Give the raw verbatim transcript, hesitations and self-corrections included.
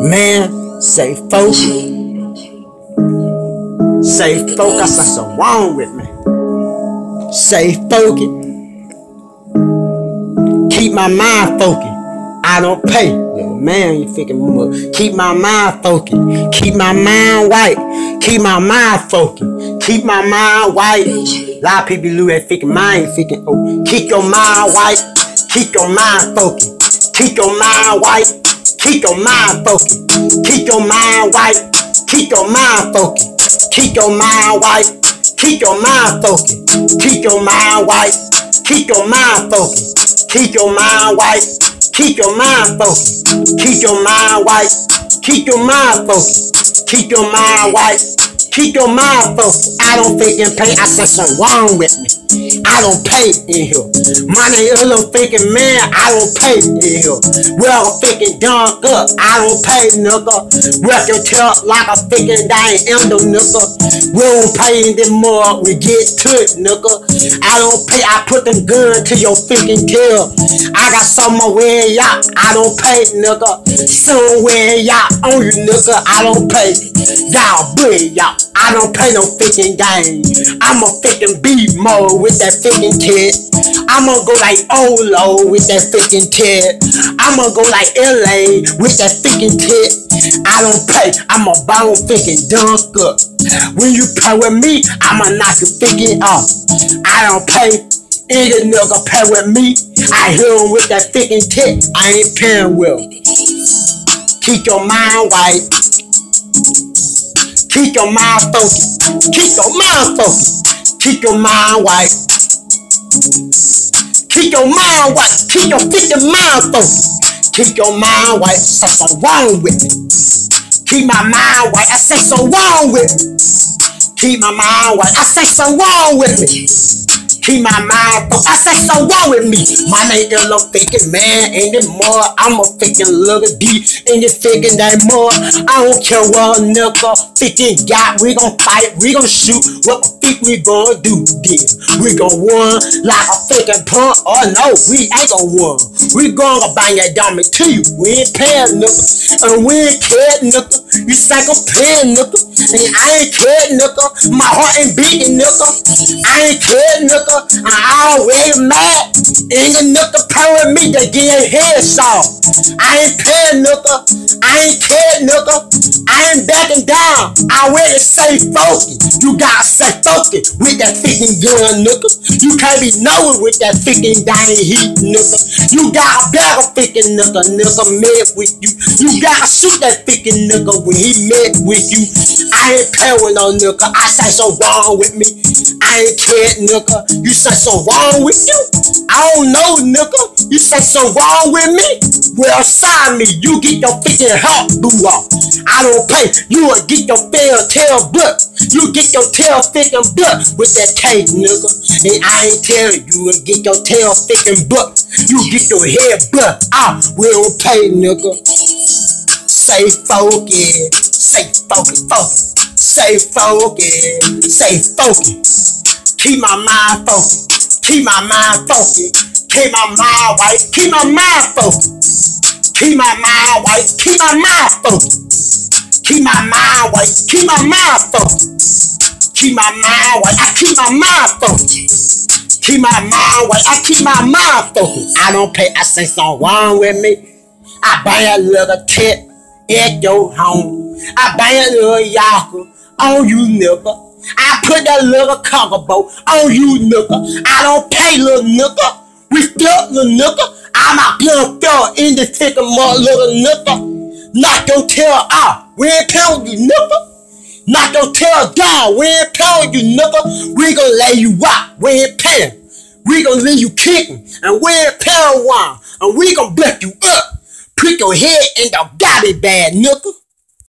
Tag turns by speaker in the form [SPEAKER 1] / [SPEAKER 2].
[SPEAKER 1] Man, say folk. Say folk, I said something wrong with me. Say focus. Keep my mind focused. I don't pay. Yo, man, you thinking more. Keep my mind focused. Keep my mind white. Keep my mind focused. Keep my mind white. A lot of people lose their thinking mind thinking, oh, keep your mind white. Keep your mind focused. Keep your mind white. Keep your mind focused. Keep your mind white. Keep your mind focused. Keep your mind white. Keep your mind focused. Keep your mind white. Keep your mind focused. Keep your mind white. Keep your mind focused. Keep your mind white. Keep your mind focused. Keep your mind white. Keep your mind focused. I don't thinking pay. I said something wrong with me. I don't pay in here. Money is a thinking man. I don't pay in here. Well, I'm thinking dunk up. I don't pay, nigga. Work your tail like a thinking dying endo, nigga. We don't pay anymore. We get to it, nigga. I don't pay. I put them gun to your thinking tail. I got somewhere y'all. I don't pay, nigga. Somewhere y'all on you, nigga. I don't pay. Y'all big, y'all. I don't play no thinking game. I'ma thinking B mode with that thinking kid. I'ma go like Olo with that thinking kid. I'ma go like L A with that thinking kid. I don't pay. I'm a bone thinking dunk up. When you play with me, I'ma knock you thinking off. I don't pay. Any nigga play with me, I hear him with that thinking kid. I ain't paying well. Keep your mind white. Keep your mind focused. Keep your mind focused. Keep your mind white. Keep your mind white. Keep your freaking mind focused. Keep your mind white. Something wrong with me. Keep my mind white. I say something wrong with me. Keep my mind white. I say something wrong with me. Keep my mind focused. I say something wrong with me. My name is no thinking man anymore. I'm a thinking little D and you thinking that more. I don't care what a nigga thinking got. We gon' fight, we gon' shoot. What the think we gon' do then? We gon' win like a thinking punk. Oh no, we ain't gon' win. We gon' bang that diamond to you. We ain't paying nigga. And we ain't care nigga. You think I'm paying nigga. And I ain't care nigga. My heart ain't beating nigga. I ain't care nigga. I always mad. Ain't a nigga pay with me to get a headshot. I ain't paying nigga. I ain't care nigga. I ain't backing down. I really say focus. You gotta say focus with that thinking gun nigga. You can't be knowing with that thinking dying heat nigga. You got a better thinking nigga. Nigga met with you. You gotta shoot that thinking nigga when he met with you. I ain't paying with no nigga. I say so wrong with me. I ain't care nigga. You say so wrong with you? I don't know, nigga. You say so wrong with me? Well, sign me. You get your thinking heart blew off. I don't pay. You will get your fair tail butt. You get your tail thinking butt with that K, nigga. And I ain't tell you, you will get your tail thinking butt. You get your head butt. Ah, we don't pay, nigga. Say focus. Say focus, focus. Say focus. Say focus. Keep my mind focused. Keep my mind focused. Keep my mind white. Keep my mind focused. Keep my mind white. Keep my mind focused. Keep my mind white. Keep my mind focused. Keep my mind white. I keep my mind focused. Keep my mind white. I keep my mind focused. I don't pay. I say something wrong with me. I buy a little tent at your home. I buy a little yacht on you, nigga. I put that little cargo boat on you, nigga. I don't pay, little nigga. We still, little nigga. I'm a blood fell in the thick of my little nigga. Knock your tail out. We ain't paying you, nigga. Knock your tail down. We ain't paying you, nigga. We gon' lay you out. We ain't paying. We gon' leave you kicking. And we ain't paying one. And we gon' break you up. Put your head in the garbage bag, nigga.